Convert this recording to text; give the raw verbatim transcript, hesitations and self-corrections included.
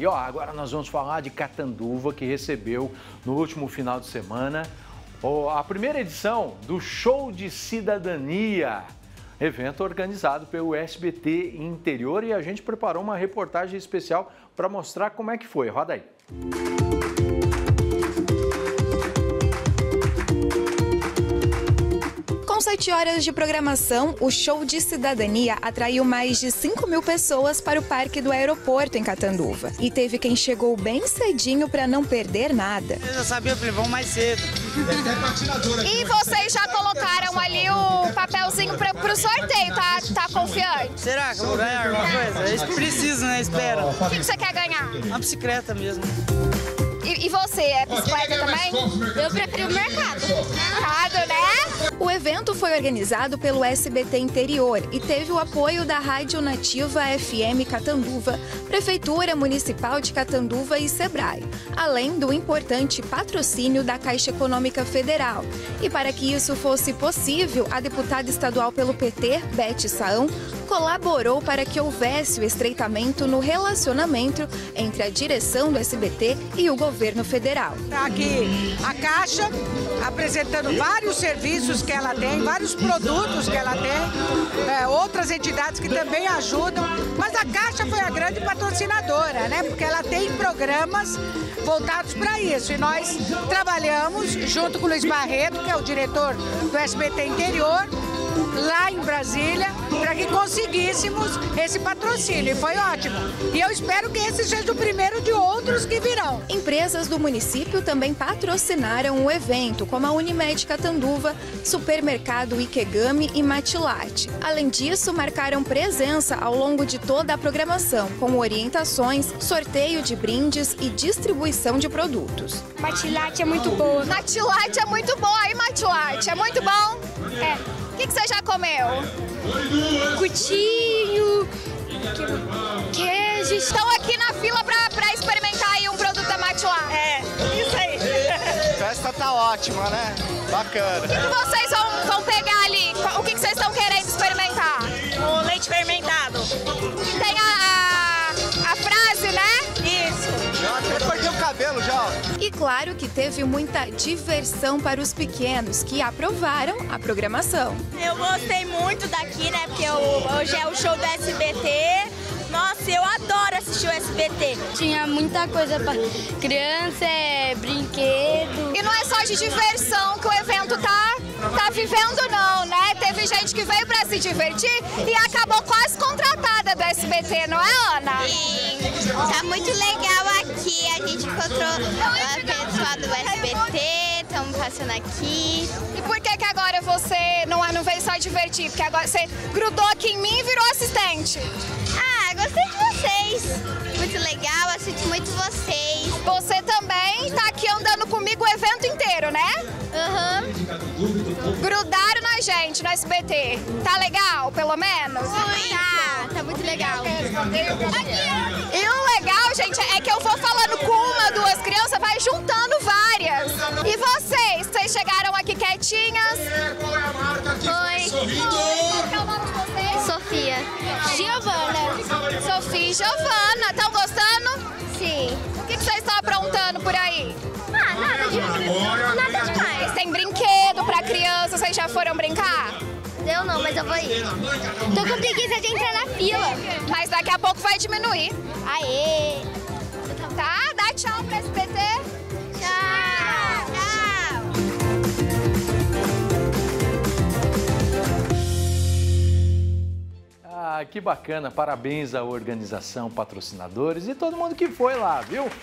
E ó, agora nós vamos falar de Catanduva, que recebeu no último final de semana a primeira edição do Show de Cidadania, evento organizado pelo S B T Interior, e a gente preparou uma reportagem especial para mostrar como é que foi. Roda aí. Com sete horas de programação, o Show de Cidadania atraiu mais de cinco mil pessoas para o Parque do Aeroporto em Catanduva. E teve quem chegou bem cedinho para não perder nada. Eu já sabia, eu falei, vamos mais cedo. E vocês já colocaram ali o papelzinho para o sorteio, tá, tá confiante? Será que eu vou ganhar alguma coisa? Eles precisam, né? Espera. O que, que você quer ganhar? Uma bicicleta mesmo. E, e você, é bicicleta também? Eu prefiro o mercado. Mercado, né? O evento foi organizado pelo S B T Interior e teve o apoio da Rádio Nativa F M Catanduva, Prefeitura Municipal de Catanduva e Sebrae, além do importante patrocínio da Caixa Econômica Federal. E para que isso fosse possível, a deputada estadual pelo P T, Beth Saão, colaborou para que houvesse o estreitamento no relacionamento entre a direção do S B T e o governo federal. Está aqui a Caixa apresentando vários serviços que ela tem, vários produtos que ela tem, é, outras entidades que também ajudam, mas a Caixa foi a grande patrocinadora, né? Porque ela tem programas voltados para isso, e nós trabalhamos junto com o Luiz Barreto, que é o diretor do S B T Interior, lá em Brasília, para que conseguíssemos esse patrocínio. E foi ótimo. E eu espero que esse seja o primeiro de outros que virão. Empresas do município também patrocinaram o evento, como a Unimed Catanduva, Supermercado Ikegami e Matilate. Além disso, marcaram presença ao longo de toda a programação, com orientações, sorteio de brindes e distribuição de produtos. Matilate é muito boa. Matilate é muito boa. E Matilate é muito bom? É. O que, que você já comeu? Cutinho, queijo. Estão aqui na fila para experimentar aí um produto da Matilate. É, isso aí. A festa tá ótima, né? Bacana. O que, que vocês vão, vão pegar ali? O que, que vocês estão querendo experimentar? O leite fermentado. Tem a, a, a frase, né? Isso. Já até perdi o cabelo já. E claro que teve muita diversão para os pequenos, que aprovaram a programação. Eu gostei muito daqui, né? Porque eu, hoje é o show do S B T. Nossa, eu adoro assistir o S B T. Tinha muita coisa para criança, é, brinquedo. E não é só de diversão que o evento tá, tá vivendo, não, né? Teve gente que veio para se divertir e acabou quase contratada do S B T, não é, Ana? Sim, tá muito legal aqui. A gente encontrou a pessoa do S B T, estamos passando aqui. E por que que agora você não, não veio só divertir? Porque agora você grudou aqui em mim e virou assistente. Ah, gostei de vocês. Muito legal, assisto muito vocês. Você também tá aqui andando comigo o evento inteiro, né? Aham. Uhum. Grudaram na gente no S B T. Tá legal, pelo menos? Muito. Tá, tá muito legal. E o legal, gente, é que eu vou falando com uma, duas crianças, vai juntando várias. E vocês? Vocês chegaram aqui quietinhas? Oi. Qual que é o nome de vocês? Sofia. Giovana. Sofia e Giovana. Estão gostando? Sim. O que, que vocês estão aprontando por aí? Ah, nada demais. Nada demais. Tem brinquedo pra criança, vocês já foram brincar? Eu não, mas eu vou ir. Tô com preguiça de entrar na fila. Mas daqui a pouco vai diminuir. Aê! Tá? Dá tchau pra S B T. Tchau! Tchau! Ah, que bacana. Parabéns à organização, patrocinadores e todo mundo que foi lá, viu?